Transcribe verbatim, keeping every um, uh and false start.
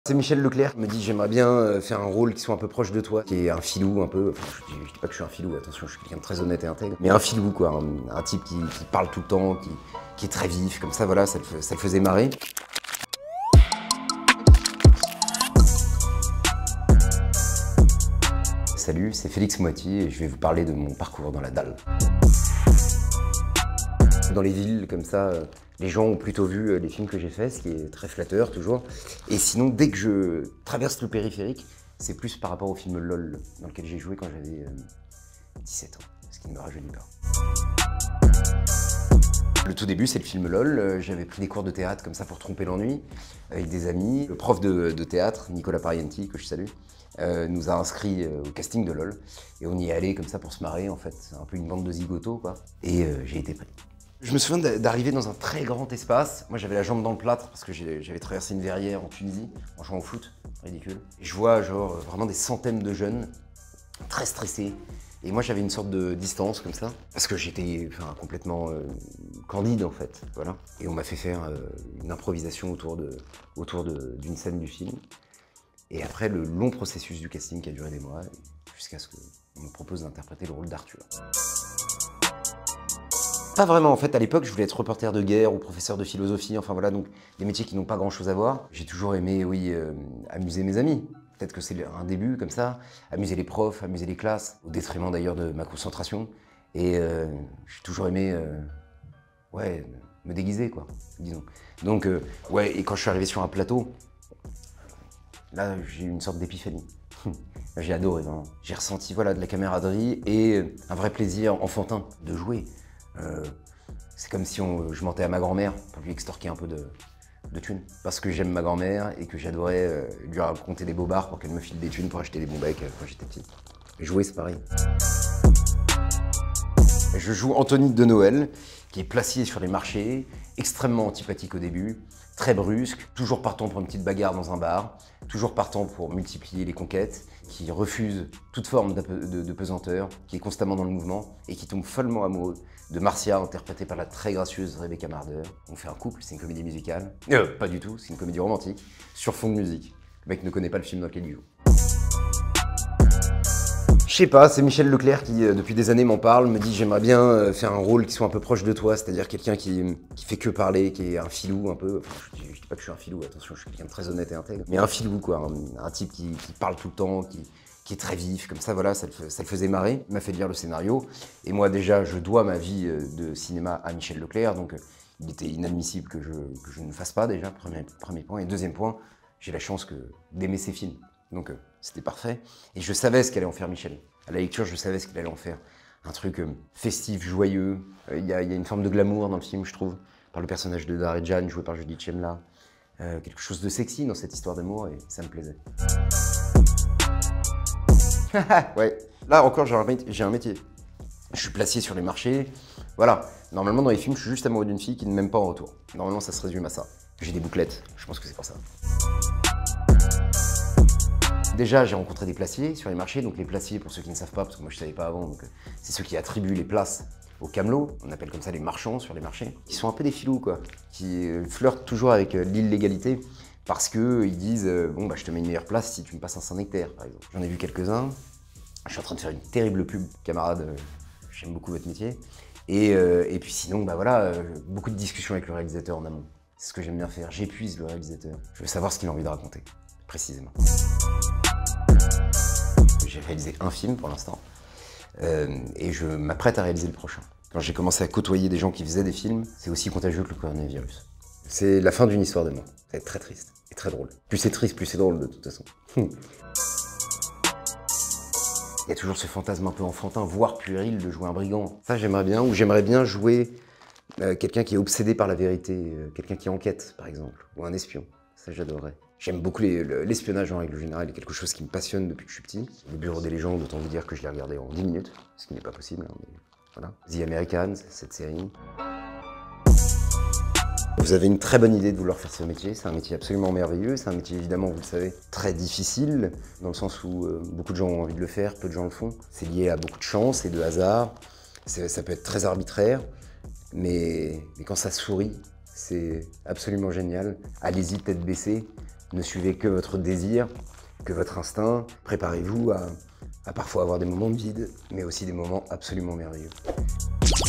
C'est Michel Leclerc qui me dit j'aimerais bien faire un rôle qui soit un peu proche de toi, qui est un filou un peu, enfin je dis, je dis pas que je suis un filou, attention, je suis quelqu'un de très honnête et intègre, mais un filou quoi, un, un type qui, qui parle tout le temps, qui, qui est très vif, comme ça voilà, ça le, ça le faisait marrer. Salut, c'est Félix Moiti et je vais vous parler de mon parcours dans la dalle. Dans les villes comme ça, les gens ont plutôt vu les films que j'ai faits, ce qui est très flatteur toujours. Et sinon, dès que je traverse le périphérique, c'est plus par rapport au film LOL, dans lequel j'ai joué quand j'avais dix-sept ans, ce qui ne me rajeunit pas. Le tout début, c'est le film LOL. J'avais pris des cours de théâtre comme ça pour tromper l'ennui, avec des amis. Le prof de, de théâtre, Nicolas Parienti, que je salue, euh, nous a inscrits euh, au casting de LOL. Et on y est allé comme ça pour se marrer, en fait. C'est un peu une bande de zigotos, quoi. Et euh, j'ai été pris. Je me souviens d'arriver dans un très grand espace. Moi, j'avais la jambe dans le plâtre parce que j'avais traversé une verrière en Tunisie en jouant au foot. Ridicule. Et je vois genre vraiment des centaines de jeunes très stressés. Et moi, j'avais une sorte de distance comme ça parce que j'étais enfin, complètement euh, candide en fait. Voilà. Et on m'a fait faire euh, une improvisation autour de autour d'une scène du film. Et après, le long processus du casting qui a duré des mois jusqu'à ce qu'on me propose d'interpréter le rôle d'Arthur. Pas vraiment, en fait, à l'époque, je voulais être reporter de guerre ou professeur de philosophie, enfin voilà, donc des métiers qui n'ont pas grand-chose à voir. J'ai toujours aimé, oui, euh, amuser mes amis. Peut-être que c'est un début, comme ça, amuser les profs, amuser les classes, au détriment d'ailleurs de ma concentration. Et euh, j'ai toujours aimé, euh, ouais, me déguiser, quoi, disons. Donc, euh, ouais, et quand je suis arrivé sur un plateau, là, j'ai eu une sorte d'épiphanie. J'ai adoré, vraiment. J'ai ressenti, voilà, de la camaraderie et un vrai plaisir enfantin de jouer. Euh, c'est comme si on, je mentais à ma grand-mère pour lui extorquer un peu de, de thunes. Parce que j'aime ma grand-mère et que j'adorais euh, lui raconter des bobards pour qu'elle me file des thunes pour acheter des bons becs quand j'étais petit. Et jouer, c'est pareil. Je joue Anthony de Noël, qui est placier sur les marchés, extrêmement antipathique au début, très brusque, toujours partant pour une petite bagarre dans un bar, toujours partant pour multiplier les conquêtes, qui refuse toute forme de, de, de pesanteur, qui est constamment dans le mouvement et qui tombe follement amoureux de Marcia, interprétée par la très gracieuse Rebecca Marder. On fait un couple, c'est une comédie musicale. Euh, pas du tout, c'est une comédie romantique, sur fond de musique. Le mec ne connaît pas le film dans lequel il joue. Je sais pas, c'est Michel Leclerc qui, euh, depuis des années, m'en parle, me dit j'aimerais bien euh, faire un rôle qui soit un peu proche de toi, c'est-à-dire quelqu'un qui, qui fait que parler, qui est un filou un peu. Enfin, je, dis, je dis pas que je suis un filou, attention, je suis quelqu'un de très honnête et intègre, mais un filou quoi, un, un type qui, qui parle tout le temps, qui, qui est très vif, comme ça, voilà, ça le, ça le faisait marrer. Il m'a fait lire le scénario, et moi déjà, je dois ma vie de cinéma à Michel Leclerc, donc euh, il était inadmissible que je, que je ne fasse pas déjà, premier, premier point, et deuxième point, j'ai la chance d'aimer ses films. Donc euh, c'était parfait. Et je savais ce qu'allait en faire Michel. À la lecture, je savais ce qu'il allait en faire. Un truc euh, festif, joyeux. Il euh, y, y a une forme de glamour dans le film, je trouve, par le personnage de Daredjan, joué par Judith Chemla. Euh, quelque chose de sexy dans cette histoire d'amour, et ça me plaisait. Ouais. Là encore, j'ai un, un métier. Je suis placier sur les marchés. Voilà. Normalement, dans les films, je suis juste amoureux d'une fille qui ne m'aime pas en retour. Normalement, ça se résume à ça. J'ai des bouclettes. Je pense que c'est pour ça. Déjà, j'ai rencontré des placiers sur les marchés. Donc les placiers, pour ceux qui ne savent pas, parce que moi je ne savais pas avant, c'est ceux qui attribuent les places aux camelots. On appelle comme ça les marchands sur les marchés. Ils sont un peu des filous, quoi, qui flirtent toujours avec l'illégalité parce qu'ils disent euh, bon, bah, je te mets une meilleure place si tu me passes un Saint-Nectaire, par exemple. J'en ai vu quelques-uns. Je suis en train de faire une terrible pub, camarade. Euh, J'aime beaucoup votre métier. Et, euh, et puis sinon, bah voilà, euh, beaucoup de discussions avec le réalisateur en amont. C'est ce que j'aime bien faire. J'épuise le réalisateur. Je veux savoir ce qu'il a envie de raconter, précisément. J'ai réalisé un film pour l'instant euh, et je m'apprête à réaliser le prochain. Quand j'ai commencé à côtoyer des gens qui faisaient des films, c'est aussi contagieux que le coronavirus. C'est la fin d'une histoire d'amour. Ça va être très triste et très drôle. Plus c'est triste, plus c'est drôle de toute façon. Il y a toujours ce fantasme un peu enfantin, voire puéril, de jouer un brigand. Ça j'aimerais bien, ou j'aimerais bien jouer euh, quelqu'un qui est obsédé par la vérité, euh, quelqu'un qui enquête par exemple, ou un espion. Ça j'adorerais. J'aime beaucoup l'espionnage les, en règle générale, c'est quelque chose qui me passionne depuis que je suis petit. Le Bureau des légendes, autant vous dire que je l'ai regardé en dix minutes, ce qui n'est pas possible, hein, mais voilà. The Americans, cette série. Vous avez une très bonne idée de vouloir faire ce métier, c'est un métier absolument merveilleux, c'est un métier évidemment, vous le savez, très difficile, dans le sens où euh, beaucoup de gens ont envie de le faire, peu de gens le font. C'est lié à beaucoup de chance et de hasard, ça peut être très arbitraire, mais, mais quand ça sourit, c'est absolument génial. Allez-y, tête baissée. Ne suivez que votre désir, que votre instinct. Préparez-vous à, à parfois avoir des moments de vide, mais aussi des moments absolument merveilleux.